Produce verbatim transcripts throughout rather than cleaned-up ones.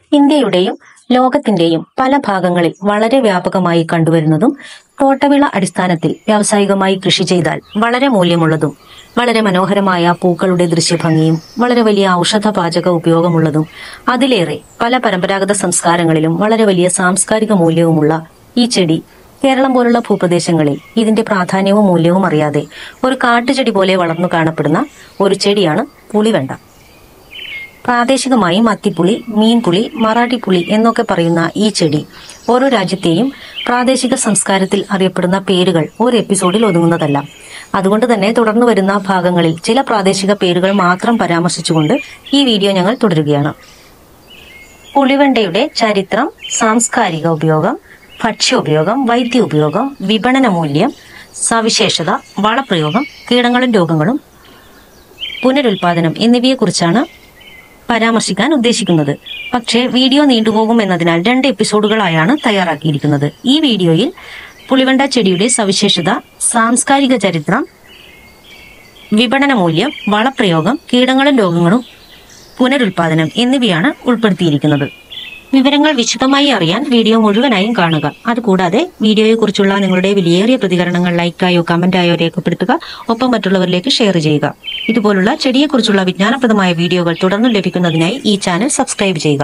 ഇന്ത്യയുടെയും ലോകത്തിന്റെയും പല ഭാഗങ്ങളിൽ വളരെ വ്യാപകമായി കണ്ടുവരുന്നതും തോട്ടവിള അടിസ്ഥാനത്തിൽ വ്യാവസായികമായി കൃഷി ചെയ്താൽ വളരെ മൂല്യമുള്ളതും വളരെ മനോഹരമായ പൂക്കളുടെ ദൃശ്യഭംഗിയും വളരെ വലിയ ഔഷധ പാചക ഉപയോഗമുള്ളതും അതിലേറെ പല പരമ്പരാഗത സംസ്കാരങ്ങളിലും വളരെ വലിയ സാംസ്കാരിക മൂല്യവുമുള്ള ഈ ചെടി കേരളം പോലുള്ള ഭൂപ്രദേശങ്ങളിൽ ഇതിന്റെ പ്രാധാന്യവും മൂല്യവും അറിയാതെ ഒരു കാട്ടുചെടി പോലെ വളർന്നു കാണപ്പെടുന്ന ഒരു ചെടിയാണ് പുളിവെണ്ട. പ്രാദേശികമായി മത്തിപ്പുളി, മീൻപുളി, മറാഠിപ്പുളി എന്നൊക്കെ പറയുന്ന ഈ ചെടി ഓരോ രാജ്യത്തെയും പ്രാദേശിക സംസ്കാരത്തിൽ അറിയപ്പെടുന്ന പേരുകൾ ഒരു എപ്പിസോഡിൽ ഒതുങ്ങുന്നതല്ല. അതുകൊണ്ട് തന്നെ തുടർന്നു വരുന്ന ഭാഗങ്ങളിൽ ചില പ്രാദേശിക പേരുകൾ മാത്രം പരാമർശിച്ചുകൊണ്ട് ഈ വീഡിയോ ഞങ്ങൾ തുടരുകയാണ്. പുളിവെണ്ടയുടെ ചരിത്രം, സാംസ്കാരിക ഉപയോഗം, ഭക്ഷ്യോപയോഗം, വൈദ്യ ഉപയോഗം, വിപണന മൂല്യം, സവിശേഷത, വളപ്രയോഗം, കീടങ്ങളും രോഗങ്ങളും, പുനരുൽപാദനം എന്നിവയെക്കുറിച്ചാണ് പരാമർശിക്കാൻ ഉദ്ദേശിക്കുന്നത്. പക്ഷേ വീഡിയോ നീണ്ടുപോകും എന്നതിനാൽ രണ്ട് എപ്പിസോഡുകളായാണ് തയ്യാറാക്കിയിരിക്കുന്നത്. ഈ വീഡിയോയിൽ പുളിവെണ്ട ചെടിയുടെ സവിശേഷത, സാംസ്കാരിക ചരിത്രം, വിപണന മൂല്യം, വളപ്രയോഗം, കീടങ്ങളും രോഗങ്ങളും, പുനരുൽപാദനം എന്നിവയാണ് ഉൾപ്പെടുത്തിയിരിക്കുന്നത്. വിവരങ്ങൾ വിശദമായി അറിയാൻ വീഡിയോ മുഴുവനായും കാണുക. അതുകൂടാതെ വീഡിയോയെക്കുറിച്ചുള്ള നിങ്ങളുടെ വിലയേറിയ പ്രതികരണങ്ങൾ ലൈക്കായോ കമന്റായോ രേഖപ്പെടുത്തുക. ഒപ്പം മറ്റുള്ളവരിലേക്ക് ഷെയർ ചെയ്യുക. ഇതുപോലുള്ള ചെടിയെക്കുറിച്ചുള്ള വിജ്ഞാനപ്രദമായ വീഡിയോകൾ തുടർന്നും ലഭിക്കുന്നതിനായി ഈ ചാനൽ സബ്സ്ക്രൈബ് ചെയ്യുക.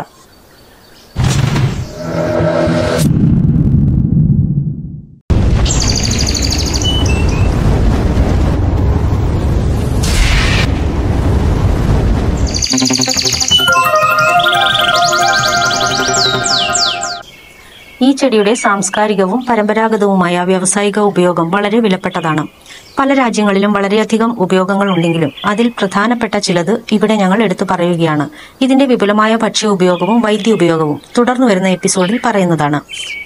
ഈ ചെടിയുടെ സാംസ്കാരികവും പരമ്പരാഗതവുമായ വ്യാവസായിക ഉപയോഗം വളരെ വിലപ്പെട്ടതാണ്. പല രാജ്യങ്ങളിലും വളരെയധികം ഉപയോഗങ്ങൾ ഉണ്ടെങ്കിലും അതിൽ പ്രധാനപ്പെട്ട ചിലത് ഇവിടെ ഞങ്ങൾ എടുത്തു പറയുകയാണ്. ഇതിന്റെ വിപുലമായ ഭക്ഷ്യ ഉപയോഗവും വൈദ്യ ഉപയോഗവും തുടർന്നു വരുന്ന എപ്പിസോഡിൽ പറയുന്നതാണ്.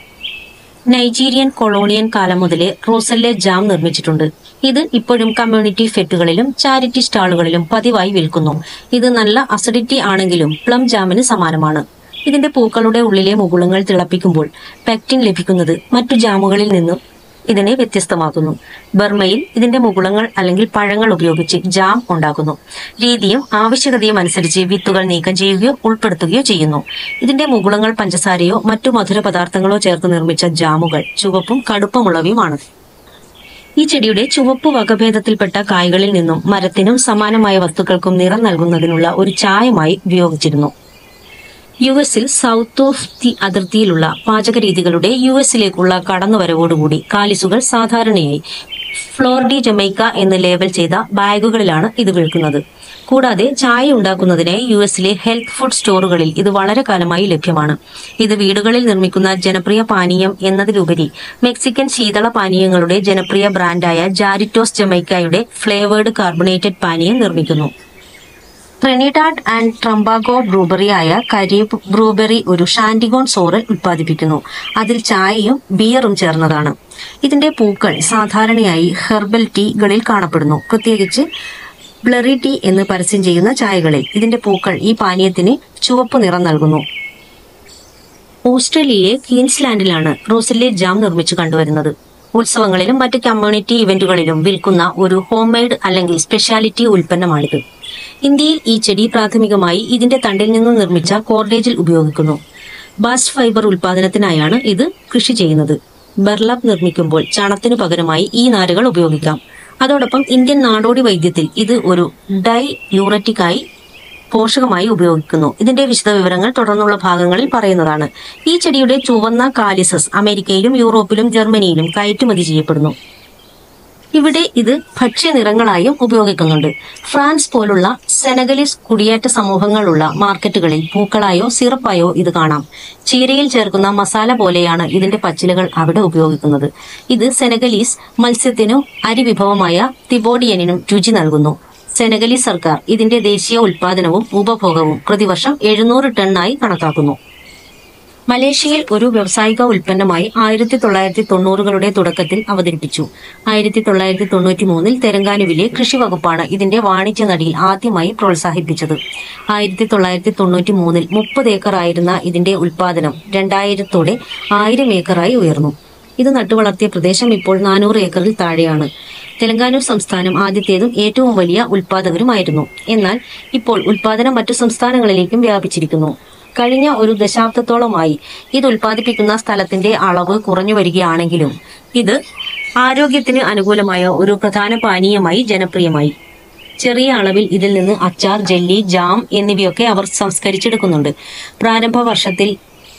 നൈജീരിയൻ കൊളോണിയൻ കാലം മുതലേ റോസല്ലെ ജാം നിർമ്മിച്ചിട്ടുണ്ട്. ഇത് ഇപ്പോഴും കമ്മ്യൂണിറ്റി ഫെറ്റുകളിലും ചാരിറ്റി സ്റ്റാളുകളിലും പതിവായി വിൽക്കുന്നു. ഇത് നല്ല അസിഡിറ്റി ആണെങ്കിലും പ്ലം ജാമിന് സമാനമാണ്. ഇതിന്റെ പൂക്കളുടെ ഉള്ളിലെ മുകുളങ്ങൾ തിളപ്പിക്കുമ്പോൾ പെക്റ്റിൻ ലഭിക്കുന്നത് മറ്റു ജാമുകളിൽ നിന്നും ഇതിനെ വ്യത്യസ്തമാക്കുന്നു. ബർമയിൽ ഇതിന്റെ മുകുളങ്ങൾ അല്ലെങ്കിൽ പഴങ്ങൾ ഉപയോഗിച്ച് ജാം ഉണ്ടാക്കുന്നു. രീതിയും ആവശ്യകതയും അനുസരിച്ച് വിത്തുകൾ നീക്കം ചെയ്യുകയോ ഉൾപ്പെടുത്തുകയോ ചെയ്യുന്നു. ഇതിന്റെ മുകുളങ്ങൾ പഞ്ചസാരയോ മറ്റു മധുര പദാർത്ഥങ്ങളോ ചേർത്ത് നിർമ്മിച്ച ജാമുകൾ ചുവപ്പും കടുപ്പമുള്ളവയുമാണ്. ഈ ചെടിയുടെ ചുവപ്പ് വകഭേദത്തിൽപ്പെട്ട കായ്കളിൽ നിന്നും മരത്തിനും സമാനമായ വസ്തുക്കൾക്കും നിറം നൽകുന്നതിനുള്ള ഒരു ചായമായി ഉപയോഗിച്ചിരുന്നു. യു എസിൽ സൗത്ത് ഓഫ് ദി അതിർത്തിയിലുള്ള പാചക രീതികളുടെ യു എസിലേക്കുള്ള കടന്നുവരവോടുകൂടി കാലിസുകൾ സാധാരണയായി ഫ്ലോർ ഡി ജമൈക്ക എന്ന് ലേബൽ ചെയ്ത ബാഗുകളിലാണ് ഇത് വിൽക്കുന്നത്. കൂടാതെ ചായ ഉണ്ടാക്കുന്നതിനായി യു എസിലെ ഹെൽത്ത് ഫുഡ് സ്റ്റോറുകളിൽ ഇത് വളരെ കാലമായി ലഭ്യമാണ്. ഇത് വീടുകളിൽ നിർമ്മിക്കുന്ന ജനപ്രിയ പാനീയം എന്നതിലുപരി മെക്സിക്കൻ ശീതള പാനീയങ്ങളുടെ ജനപ്രിയ ബ്രാൻഡായ ജാരിറ്റോസ് ജമൈക്കയുടെ ഫ്ലേവേർഡ് കാർബണേറ്റഡ് പാനീയം നിർമ്മിക്കുന്നു. ട്രിനിഡാഡ് ആൻഡ് ടൊബാഗോ ബ്രൂബറിയായ കരീബ് ബ്രൂബറി ഒരു ഷാൻഡിഗോൺ സോറൽ ഉത്പാദിപ്പിക്കുന്നു. അതിൽ ചായയും ബിയറും ചേർന്നതാണ്. ഇതിന്റെ പൂക്കൾ സാധാരണയായി ഹെർബൽ ടീകളിൽ കാണപ്പെടുന്നു. പ്രത്യേകിച്ച് ബ്ലറി ടീ എന്ന് പരസ്യം ചെയ്യുന്ന ചായകളിൽ ഇതിന്റെ പൂക്കൾ ഈ പാനീയത്തിന് ചുവപ്പ് നിറം നൽകുന്നു. ഓസ്ട്രേലിയയിലെ ക്വീൻസ്ലാൻഡിലാണ് റോസല്ലെ ജാം നിർമ്മിച്ചു കണ്ടുവരുന്നത്. ഉത്സവങ്ങളിലും മറ്റ് കമ്മ്യൂണിറ്റി ഇവന്റുകളിലും വിൽക്കുന്ന ഒരു ഹോം മെയ്ഡ് അല്ലെങ്കിൽ സ്പെഷ്യാലിറ്റി ഉൽപ്പന്നമാണിത്. ഇന്ത്യയിൽ ഈ ചെടി പ്രാഥമികമായി ഇതിന്റെ തണ്ടിൽ നിന്നും നിർമ്മിച്ച കോർഡേജിൽ ഉപയോഗിക്കുന്നു. ബാസ്റ്റ് ഫൈബർ ഉൽപാദനത്തിനായാണ് ഇത് കൃഷി ചെയ്യുന്നത്. ബർലാപ്പ് നിർമ്മിക്കുമ്പോൾ ചണത്തിനു പകരമായി ഈ നാരുകൾ ഉപയോഗിക്കാം. അതോടൊപ്പം ഇന്ത്യൻ നാടോടി വൈദ്യത്തിൽ ഇത് ഒരു ഡൈ യൂററ്റിക്കായി പോഷകമായി ഉപയോഗിക്കുന്നു. ഇതിന്റെ വിശദവിവരങ്ങൾ തുടർന്നുള്ള ഭാഗങ്ങളിൽ പറയുന്നതാണ്. ഈ ചെടിയുടെ ചുവന്ന കാലിസസ് അമേരിക്കയിലും യൂറോപ്പിലും ജർമ്മനിയിലും കയറ്റുമതി ചെയ്യപ്പെടുന്നു. ഇവിടെ ഇത് ഭക്ഷ്യനിറങ്ങളായും ഉപയോഗിക്കുന്നുണ്ട്. ഫ്രാൻസ് പോലുള്ള സെനഗലീസ് കുടിയേറ്റ സമൂഹങ്ങളുള്ള മാർക്കറ്റുകളിൽ പൂക്കളായോ സിറപ്പായോ ഇത് കാണാം. ചീരയിൽ ചേർക്കുന്ന മസാല പോലെയാണ് ഇതിന്റെ പച്ചിലകൾ അവിടെ ഉപയോഗിക്കുന്നത്. ഇത് സെനഗലീസ് മത്സ്യത്തിനും അരിവിഭവമായ തിബോഡിയനും രുചി നൽകുന്നു. സെനഗലീസ് സർക്കാർ ഇതിന്റെ ദേശീയ ഉൽപാദനവും ഉപഭോഗവും പ്രതിവർഷം എഴുന്നൂറ് ടണ്ണായി കണക്കാക്കുന്നു. മലേഷ്യയിൽ ഒരു വ്യാവസായിക ഉൽപ്പന്നമായി ആയിരത്തി തൊള്ളായിരത്തി തൊണ്ണൂറുകളുടെ തുടക്കത്തിൽ അവതരിപ്പിച്ചു. ആയിരത്തി തൊള്ളായിരത്തി തൊണ്ണൂറ്റി മൂന്നിൽ തെലങ്കാനുവിലെ കൃഷി വകുപ്പാണ് ഇതിന്റെ വാണിജ്യ നടിയിൽ ആദ്യമായി പ്രോത്സാഹിപ്പിച്ചത്. ആയിരത്തി തൊള്ളായിരത്തി തൊണ്ണൂറ്റി മൂന്നിൽ മുപ്പത് ഏക്കർ ആയിരുന്ന ഇതിന്റെ ഉൽപാദനം രണ്ടായിരത്തോടെ ആയിരം ഏക്കറായി ഉയർന്നു. ഇത് നട്ടുവളർത്തിയ പ്രദേശം ഇപ്പോൾ നാനൂറ് ഏക്കറിൽ താഴെയാണ്. തെലങ്കാന സംസ്ഥാനം ആദ്യത്തേതും ഏറ്റവും വലിയ ഉൽപാദകരുമായിരുന്നു. എന്നാൽ ഇപ്പോൾ ഉൽപാദനം മറ്റു സംസ്ഥാനങ്ങളിലേക്കും വ്യാപിച്ചിരിക്കുന്നു. കഴിഞ്ഞ ഒരു ദശാബ്ദത്തോളമായി ഇത് ഉൽപ്പാദിപ്പിക്കുന്ന സ്ഥലത്തിന്റെ അളവ് കുറഞ്ഞു വരികയാണെങ്കിലും ഇത് ആരോഗ്യത്തിന് അനുകൂലമായ ഒരു പ്രധാന പാനീയമായി ജനപ്രിയമായി. ചെറിയ അളവിൽ ഇതിൽ നിന്ന് അച്ചാർ, ജെല്ലി, ജാം എന്നിവയൊക്കെ അവർ സംസ്കരിച്ചെടുക്കുന്നുണ്ട്. പ്രാരംഭ വർഷത്തിൽ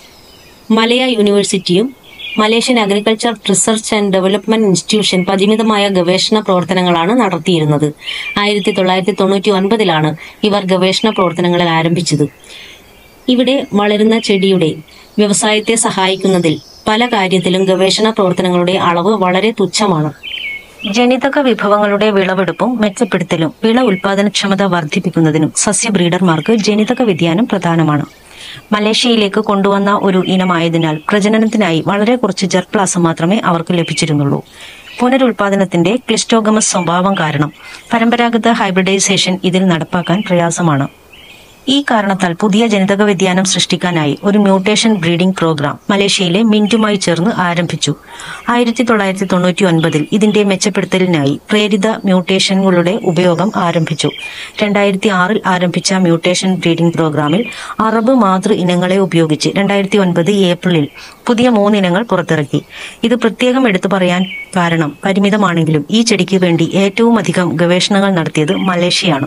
മലയ യൂണിവേഴ്സിറ്റിയും Malaysian agriculture research and development institution പരിമിതമായ ഗവേഷണ പ്രവർത്തനങ്ങളാണ് നടത്തിയിരുന്നത്. ആയിരത്തി തൊള്ളായിരത്തി തൊണ്ണൂറ്റി ഒൻപതിലാണ് ഇവർ ഗവേഷണ പ്രവർത്തനങ്ങൾ ആരംഭിച്ചത്. ഇവിടെ വളരുന്ന ചെടിയുടെ വ്യവസായത്തെ സഹായിക്കുന്നതിൽ പല കാര്യത്തിലും ഗവേഷണ പ്രവർത്തനങ്ങളുടെ അളവ് വളരെ തുച്ഛമാണ്. ജനിതക വിഭവങ്ങളുടെ വിളവെടുപ്പും മെച്ചപ്പെടുത്തലും വിള ഉൽപാദനക്ഷമത വർദ്ധിപ്പിക്കുന്നതിനും സസ്യ ബ്രീഡർമാർക്ക് ജനിതക വ്യതിയാനം പ്രധാനമാണ്. മലേഷ്യയിലേക്ക് കൊണ്ടുവന്ന ഒരു ഇനമായതിനാൽ പ്രജനനത്തിനായി വളരെ കുറച്ച് ജെർപ്ലാസം മാത്രമേ അവർക്ക് ലഭിച്ചിരുന്നുള്ളൂ. പുനരുൽപാദനത്തിന്റെ ക്ലിസ്റ്റോഗമസ് സ്വഭാവം കാരണം പരമ്പരാഗത ഹൈബ്രിഡൈസേഷൻ ഇതിൽ നടപ്പാക്കാൻ പ്രയാസമാണ്. ഈ കാരണത്താൽ പുതിയ ജനിതക വ്യതിയാനം സൃഷ്ടിക്കാനായി ഒരു മ്യൂട്ടേഷൻ ബ്രീഡിംഗ് പ്രോഗ്രാം മലേഷ്യയിലെ മിന്റുമായി ചേർന്ന് ആരംഭിച്ചു. ആയിരത്തി തൊള്ളായിരത്തി തൊണ്ണൂറ്റി ഒൻപതിൽ ഇതിന്റെ മെച്ചപ്പെടുത്തലിനായി പ്രേരിത മ്യൂട്ടേഷനുകളുടെ ഉപയോഗം ആരംഭിച്ചു. രണ്ടായിരത്തി ആറിൽ ആരംഭിച്ച മ്യൂട്ടേഷൻ ബ്രീഡിംഗ് പ്രോഗ്രാമിൽ അറബ് മാതൃ ഇനങ്ങളെ ഉപയോഗിച്ച് രണ്ടായിരത്തി ഒൻപത് ഏപ്രിലിൽ പുതിയ മൂന്നിനങ്ങൾ പുറത്തിറക്കി. ഇത് പ്രത്യേകം എടുത്തു പറയാൻ കാരണം പരിമിതമാണെങ്കിലും ഈ ചെടിക്ക് വേണ്ടി ഏറ്റവും അധികം ഗവേഷണങ്ങൾ നടത്തിയത് മലേഷ്യയാണ്.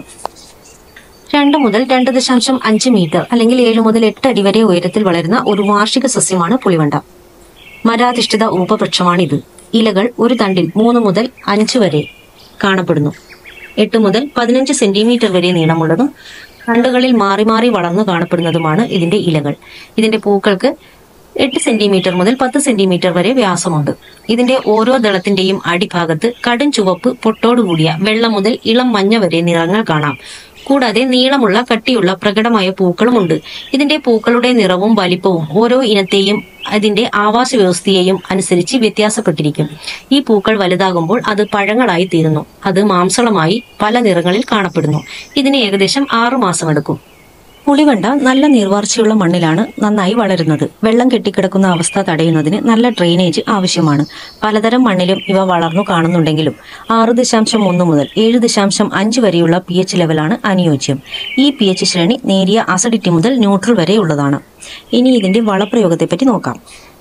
രണ്ട് മുതൽ രണ്ട് ദശാംശം അഞ്ച് മീറ്റർ അല്ലെങ്കിൽ ഏഴ് മുതൽ എട്ട് അടി വരെ ഉയരത്തിൽ വളരുന്ന ഒരു വാർഷിക സസ്യമാണ് പുളിവണ്ട. മരാധിഷ്ഠിത ഉപവൃക്ഷമാണിത്. ഇലകൾ ഒരു തണ്ടിൽ മൂന്ന് മുതൽ അഞ്ച് വരെ കാണപ്പെടുന്നു. എട്ട് മുതൽ പതിനഞ്ച് സെന്റിമീറ്റർ വരെ നീളമുള്ളതും തണ്ടുകളിൽ മാറി മാറി വളർന്നു കാണപ്പെടുന്നതുമാണ് ഇതിന്റെ ഇലകൾ. ഇതിന്റെ പൂക്കൾക്ക് എട്ട് സെന്റിമീറ്റർ മുതൽ പത്ത് സെന്റിമീറ്റർ വരെ വ്യാസമുണ്ട്. ഇതിന്റെ ഓരോ ദളത്തിന്റെയും അടിഭാഗത്ത് കടും ചുവപ്പ് പൊട്ടോടുകൂടിയ വെള്ള മുതൽ ഇളം മഞ്ഞ വരെ നിറങ്ങൾ കാണാം. കൂടാതെ നീളമുള്ള കട്ടിയുള്ള പ്രകടമായ പൂക്കളുമുണ്ട്. ഇതിന്റെ പൂക്കളുടെ നിറവും വലിപ്പവും ഓരോ ഇനത്തെയും അതിന്റെ ആവാസ വ്യവസ്ഥയെയും അനുസരിച്ച് വ്യത്യാസപ്പെട്ടിരിക്കും. ഈ പൂക്കൾ വലുതാകുമ്പോൾ അത് പഴങ്ങളായി തീരുന്നു. അത് മാംസളമായി പല നിറങ്ങളിൽ കാണപ്പെടുന്നു. ഇതിന് ഏകദേശം ആറു മാസം എടുക്കും. പുളിവണ്ട നല്ല നീർവാർച്ചയുള്ള മണ്ണിലാണ് നന്നായി വളരുന്നത്. വെള്ളം കെട്ടിക്കിടക്കുന്ന അവസ്ഥ തടയുന്നതിന് നല്ല ഡ്രെയിനേജ് ആവശ്യമാണ്. പലതരം മണ്ണിലും ഇവ വളർന്നു കാണുന്നുണ്ടെങ്കിലും ആറ് ദശാംശം ഒന്ന് മുതൽ ഏഴ് ദശാംശം അഞ്ച് വരെയുള്ള പി എച്ച് ലെവലാണ് അനുയോജ്യം. ഈ പി എച്ച് ശ്രേണി നേരിയ അസിഡിറ്റി മുതൽ ന്യൂട്രൽ വരെ ഉള്ളതാണ്. ഇനി ഇതിന്റെ വളപ്രയോഗത്തെപ്പറ്റി നോക്കാം.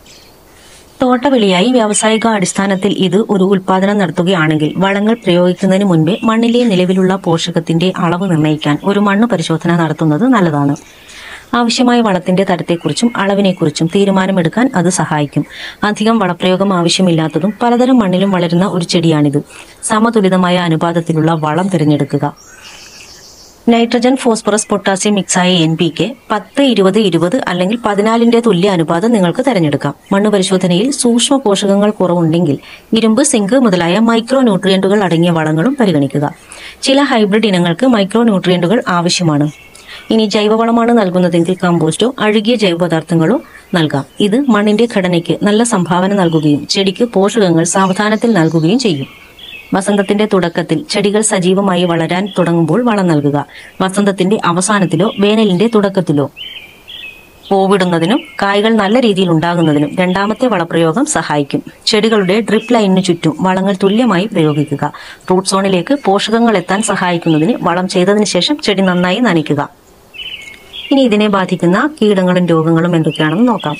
തോട്ടവിളിയായി വ്യാവസായിക അടിസ്ഥാനത്തിൽ ഇത് ഒരു ഉൽപാദനം നടത്തുകയാണെങ്കിൽ വളങ്ങൾ പ്രയോഗിക്കുന്നതിന് മുൻപേ മണ്ണിലെ നിലവിലുള്ള പോഷകത്തിന്റെ അളവ് നിർണ്ണയിക്കാൻ ഒരു മണ്ണ് പരിശോധന നടത്തുന്നത് നല്ലതാണ്. ആവശ്യമായ വളത്തിന്റെ തരത്തെക്കുറിച്ചും അളവിനെക്കുറിച്ചും തീരുമാനമെടുക്കാൻ അത് സഹായിക്കും. അധികം വളപ്രയോഗം ആവശ്യമില്ലാത്തതും പലതരം മണ്ണിലും വളരുന്ന ഒരു ചെടിയാണിത്. സമതുലിതമായ അനുപാതത്തിലുള്ള വളം തിരഞ്ഞെടുക്കുക. നൈട്രജൻ, ഫോസ്ഫറസ്, പൊട്ടാസ്യം മിക്സായ എൻ പി കെ പത്ത് ഇരുപത് ഇരുപത് അല്ലെങ്കിൽ പതിനാലിന്റെ തുല്യ അനുപാതം നിങ്ങൾക്ക് തിരഞ്ഞെടുക്കാം. മണ്ണ് പരിശോധനയിൽ സൂക്ഷ്മ പോഷകങ്ങൾ കുറവുണ്ടെങ്കിൽ ഇരുമ്പ്, സിങ്ക് മുതലായ മൈക്രോ ന്യൂട്രിയന്റുകൾ അടങ്ങിയ വളങ്ങളും പരിഗണിക്കുക. ചില ഹൈബ്രിഡ് ഇനങ്ങൾക്ക് മൈക്രോ ന്യൂട്രിയന്റുകൾ ആവശ്യമാണ്. ഇനി ജൈവവളമാണ് നൽകുന്നതെങ്കിൽ കമ്പോസ്റ്റോ അഴുകിയ ജൈവപദാർത്ഥങ്ങളോ നൽകാം. ഇത് മണ്ണിന്റെ ഘടനയ്ക്ക് നല്ല സംഭാവന നൽകുകയും ചെടിക്ക് പോഷകങ്ങൾ സാവധാനത്തിൽ നൽകുകയും ചെയ്യും. വസന്തത്തിന്റെ തുടക്കത്തിൽ ചെടികൾ സജീവമായി വളരാൻ തുടങ്ങുമ്പോൾ വളം നൽകുക. വസന്തത്തിന്റെ അവസാനത്തിലോ വേനലിന്റെ തുടക്കത്തിലോ പൂവിടുന്നതിനും കായ്കൾ നല്ല രീതിയിൽ ഉണ്ടാകുന്നതിനും രണ്ടാമത്തെ വളപ്രയോഗം സഹായിക്കും. ചെടികളുടെ ഡ്രിപ്പ് ലൈനിനു ചുറ്റും വളങ്ങൾ തുല്യമായി പ്രയോഗിക്കുക. റൂട്ട് സോണിലേക്ക് പോഷകങ്ങൾ എത്താൻ സഹായിക്കുന്നതിന് വളം ചെയ്തതിനു ശേഷം ചെടി നന്നായി നനയ്ക്കുക. ഇനി ഇതിനെ ബാധിക്കുന്ന കീടങ്ങളും രോഗങ്ങളും എന്തൊക്കെയാണെന്ന് നോക്കാം.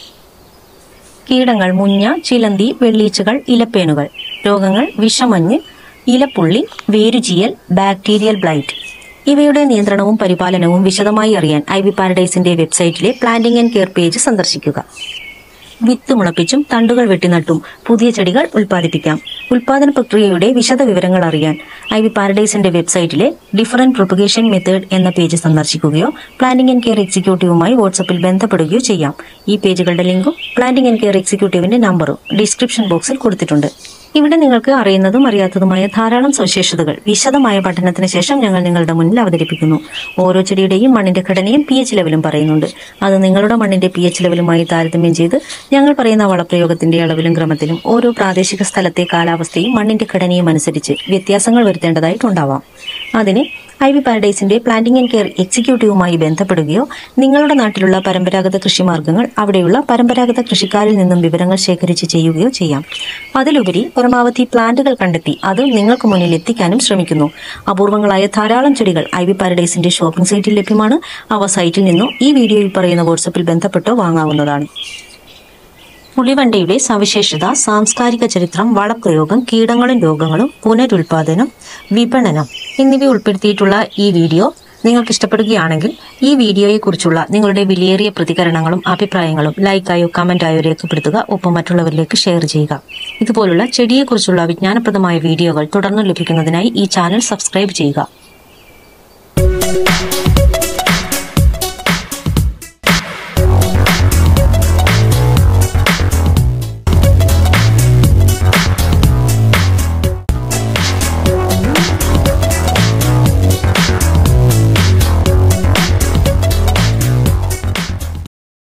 കീടങ്ങൾ മുഞ്ഞ, ചിലന്തി, വെള്ളീച്ചകൾ, ഇലപ്പേനുകൾ. രോഗങ്ങൾ വിഷമഞ്ഞ്, ഇലപ്പുള്ളി, വേരുചീയൽ, ബാക്ടീരിയൽ ബ്ലൈറ്റ്. ഇവയുടെ നിയന്ത്രണവും പരിപാലനവും വിശദമായി അറിയാൻ ഐവി പാരഡൈസിന്റെ വെബ്സൈറ്റിലെ പ്ലാന്റിംഗ് ആൻഡ് കെയർ പേജ് സന്ദർശിക്കുക. വിത്ത് മുളപ്പിച്ചും തണ്ടുകൾ വെട്ടിനട്ടും പുതിയ ചെടികൾ ഉൽപ്പാദിപ്പിക്കാം. ഉൽപാദന പ്രക്രിയയുടെ വിശദ വിവരങ്ങൾ അറിയാൻ ഐവി പാരഡൈസിന്റെ വെബ്സൈറ്റിലെ ഡിഫറന്റ് പ്രൊപ്പഗേഷൻ മെത്തേഡ് എന്ന പേജ് സന്ദർശിക്കുകയോ പ്ലാന്റിംഗ് ആൻഡ് കെയർ എക്സിക്യൂട്ടീവുമായി വാട്സപ്പിൽ ബന്ധപ്പെടുകയോ ചെയ്യാം. ഈ പേജുകളുടെ ലിങ്കും പ്ലാന്റിംഗ് ആൻഡ് കെയർ എക്സിക്യൂട്ടീവിന്റെ നമ്പറും ഡിസ്ക്രിപ്ഷൻ ബോക്സിൽ കൊടുത്തിട്ടുണ്ട്. ഇവിടെ നിങ്ങൾക്ക് അറിയുന്നതും അറിയാത്തതുമായ ധാരാളം സവിശേഷതകൾ വിശദമായ പഠനത്തിന് ശേഷം ഞങ്ങൾ നിങ്ങളുടെ മുന്നിൽ അവതരിപ്പിക്കുന്നു. ഓരോ ചെടിയുടെയും മണ്ണിന്റെ ഘടനയും പി എച്ച് ലെവലും പറയുന്നുണ്ട്. അത് നിങ്ങളുടെ മണ്ണിന്റെ പി എച്ച് ലെവലുമായി താരതമ്യം ചെയ്ത് ഞങ്ങൾ പറയുന്ന വളപ്രയോഗത്തിന്റെ അളവിലും ക്രമത്തിലും ഓരോ പ്രാദേശിക സ്ഥലത്തെ കാലാവസ്ഥയും മണ്ണിന്റെ ഘടനയും അനുസരിച്ച് വ്യത്യാസങ്ങൾ വരുത്തേണ്ടതായിട്ടുണ്ടാവാം. അതിന് ഐവി പാരഡൈസിന്റെ പ്ലാന്റിംഗ് ആൻഡ് കെയർ എക്സിക്യൂട്ടീവുമായി ബന്ധപ്പെടുകയോ നിങ്ങളുടെ നാട്ടിലുള്ള പരമ്പരാഗത കൃഷിമാർഗ്ഗങ്ങൾ അവിടെയുള്ള പരമ്പരാഗത കൃഷിക്കാരിൽ നിന്നും വിവരങ്ങൾ ശേഖരിച്ച് ചെയ്യുകയോ ചെയ്യാം. അതിലുപരി പരമാവധി പ്ലാന്റുകൾ കണ്ടെത്തി അത് നിങ്ങൾക്ക് മുന്നിൽ എത്തിക്കാനും ശ്രമിക്കുന്നു. അപൂർവങ്ങളായ ധാരാളം ചെടികൾ ഐവി പാരഡൈസിന്റെ ഷോപ്പിംഗ് സൈറ്റിൽ ലഭ്യമാണ്. അവ സൈറ്റിൽ നിന്നോ ഈ വീഡിയോയിൽ പറയുന്ന വാട്സപ്പിൽ ബന്ധപ്പെട്ടോ വാങ്ങാവുന്നതാണ്. പുളിവണ്ടയുടെ സവിശേഷത, സാംസ്കാരിക ചരിത്രം, വളപ്രയോഗം, കീടങ്ങളും രോഗങ്ങളും, പുനരുൽപാദനം, വിപണനം എന്നിവ ഉൾപ്പെടുത്തിയിട്ടുള്ള ഈ വീഡിയോ നിങ്ങൾക്ക് ഇഷ്ടപ്പെടുകയാണെങ്കിൽ ഈ വീഡിയോയെക്കുറിച്ചുള്ള നിങ്ങളുടെ വിലയേറിയ പ്രതികരണങ്ങളും അഭിപ്രായങ്ങളും ലൈക്കായോ കമന്റായോ രേഖപ്പെടുത്തുക. ഒപ്പം മറ്റുള്ളവരിലേക്ക് ഷെയർ ചെയ്യുക. ഇതുപോലുള്ള ചെടിയെക്കുറിച്ചുള്ള വിജ്ഞാനപ്രദമായ വീഡിയോകൾ തുടർന്ന് ലഭിക്കുന്നതിനായി ഈ ചാനൽ സബ്സ്ക്രൈബ് ചെയ്യുക.